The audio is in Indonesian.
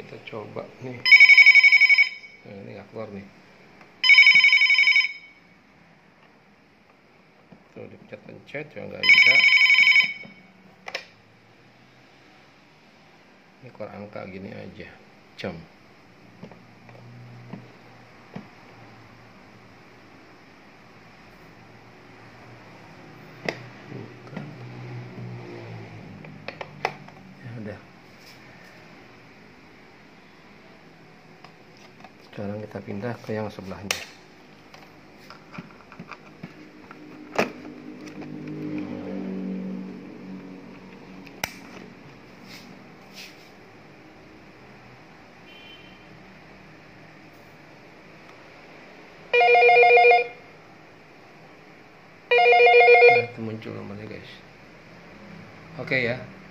kita coba nih. Nah, ini nggak keluar nih. Tuh dipencet-pencet juga nggak bisa. Ini keluar angka gini aja, jam. Bukan. Ya udah. Sekarang kita pindah ke yang sebelahnya. Nah, itu muncul nomornya guys. Oke ya.